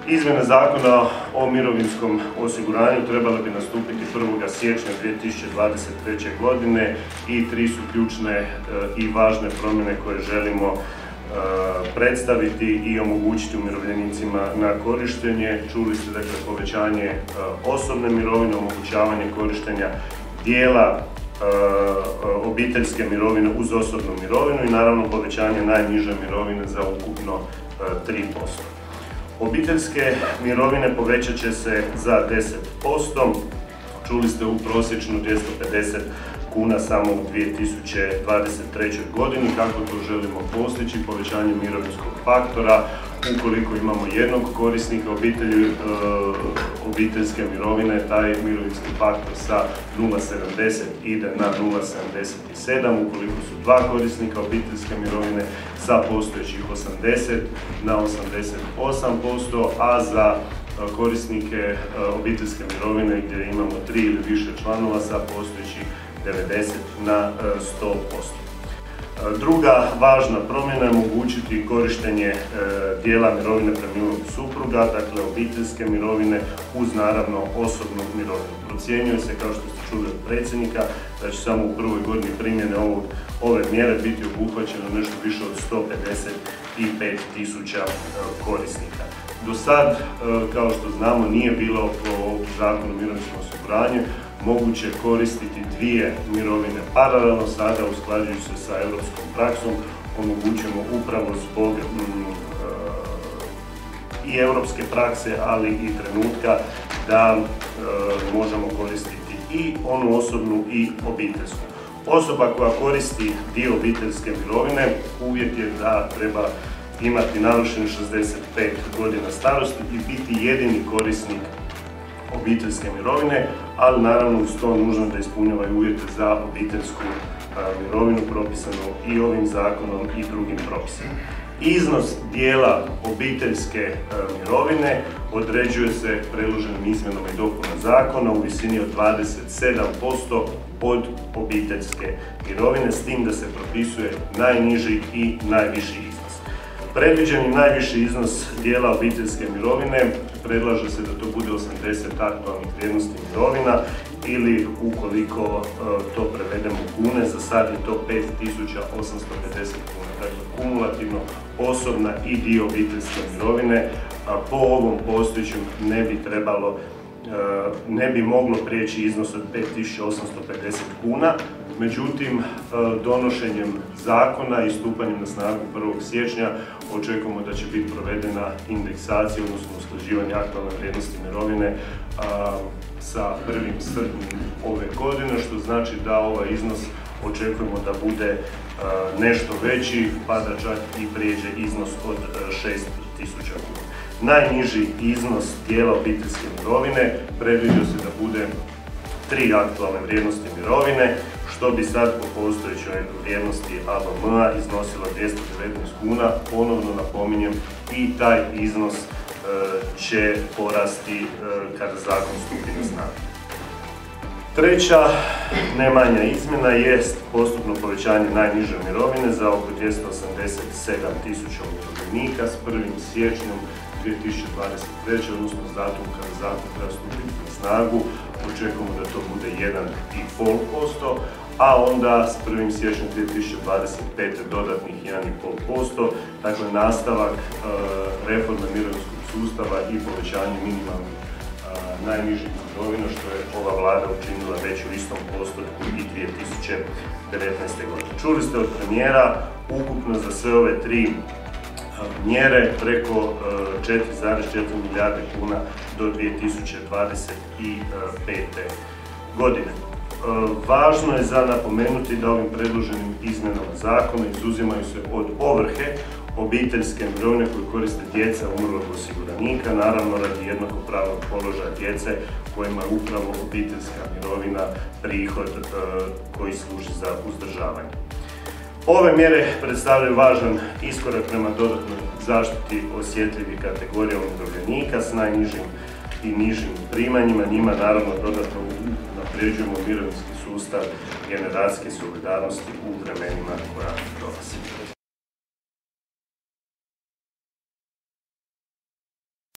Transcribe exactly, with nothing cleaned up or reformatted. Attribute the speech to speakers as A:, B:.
A: Izmjene Zakona o mirovinskom osiguranju trebale bi nastupiti prvog siječnja dvije tisuće dvadeset treće. godine i tri su ključne i važne promjene koje želimo predstaviti i omogućiti umirovljenicima na korištenje. Čuli ste, dakle, povećanje osobne mirovine, omogućavanje korištenja dijela obiteljske mirovine uz osobnu mirovinu i naravno povećanje najniže mirovine za ukupno tri posto. Obiteljske mirovine povećat će se za deset posto, čuli ste u prosječno dvjesto pedeset kuna samo u dvije tisuće dvadeset trećoj. godini. Kako to želimo postići? Povećanje mirovinskog faktora. Ukoliko imamo jednog korisnika obitelji, e, obiteljske mirovine, taj mirovinski faktor sa nula zarez sedamdeset ide na nula zarez sedamdeset sedam. Ukoliko su dva korisnika obiteljske mirovine, sa postojećih osamdeset na osamdeset osam posto, a za korisnike obiteljske mirovine gdje imamo tri ili više članova, sa postojećih devedeset na sto posto. Druga važna promjena je omogućiti korištenje dijela mirovine preminulog supruga, dakle obiteljske mirovine uz naravno osobnu mirovinu. Procjenjuje se, kao što ste čuli od predsjednika, da će samo u prvoj godini primjene ovog, ove mjere biti obuhvaćeno nešto više od sto pedeset pet tisuća korisnika. Do sad, kao što znamo, nije bilo po Zakonu o mirovinskom osiguranju moguće koristiti dvije mirovine paralelno. Sada, usklađujući se sa europskom praksom, omogućujemo upravo zbog mm, i europske prakse, ali i trenutka da e, možemo koristiti i onu osobnu i obiteljsku. Osoba koja koristi dio obiteljske mirovine, uvjet je da treba imati navršenih šezdeset pet godina starosti i biti jedini korisnik obiteljske mirovine, ali naravno uz to nužno da ispunjavaju uvjete za obiteljsku mirovinu propisano i ovim zakonom i drugim propisima. Iznos dijela obiteljske mirovine određuje se predloženim izmjenama i dopunama zakona u visini od dvadeset sedam posto od obiteljske mirovine, s tim da se propisuje najniži i najviši iznos. Predviđeni najviši iznos dijela obiteljske mirovine predlaže se da to bude osamdeset aktualnih vrijednosti mirovina ili ukoliko to prevedemo u kune, za sad je to pet tisuća osamsto pedeset kuna. Dakle, kumulativno osobna i dio obiteljske mirovine po ovom postojećem ne bi trebalo, ne bi moglo prijeći iznos od pet tisuća osamsto pedeset kuna. Međutim, donošenjem zakona i stupanjem na snagu prvog siječnja očekujemo da će biti provedena indeksacija, odnosno usklađivanje aktualne vrijednosti mirovine sa prvim srpnjem ove godine, što znači da ovaj iznos očekujemo da bude nešto veći, pa da čak i prijeđe iznos od šest tisuća kuna. Najniži iznos dijela obiteljske mirovine predviđa se da bude tri aktualne vrijednosti mirovine, što bi sad po postojećoj vrijednosti A V M-a iznosilo dvjesto devetnaest kuna. Ponovno napominjem, i taj iznos e, će porasti e, kada zakon stupi na snagu. Treća, ne manja izmjena, jest postupno povećanje najniže mirovine za oko dvjesto osamdeset sedam tisuća umirovljenika s prvim siječnjem dvije tisuće dvadeset treće. odnosno s datumom kada zakon treba stupiti na snagu, očekujemo da to bude jedan zarez pet posto, a onda s prvim siječnjem dvije tisuće dvadeset pete. dodatnih jedan zarez pet posto, dakle nastavak e, reforme mirovinskog sustava i povećanje minimalnih e, najnižih mirovina, što je ova vlada učinila već u istom postotku i dvije tisuće devetnaeste. godine. Čuli ste od premijera, ukupno za sve ove tri mjere preko četiri zarez četiri milijarde kuna do dvije tisuće dvadeset pete. godine. Važno je za napomenuti da ovim predloženim izmjenama zakona izuzimaju se od ovrhe obiteljske mirovine koje koriste djeca umrlog osiguranika, naravno radi jednakopravnog položaja djece kojima je upravo obiteljska mirovina prihod koji služi za uzdržavanje. Ove mjere predstavljaju važan iskorak prema dodatnoj zaštiti osjetljivih kategorija umirovljenika s najnižim i nižim primanjima. Njima naravno dodatno unapređujemo mirovinski sustav generacijske solidarnosti u vremenima koja dolaze.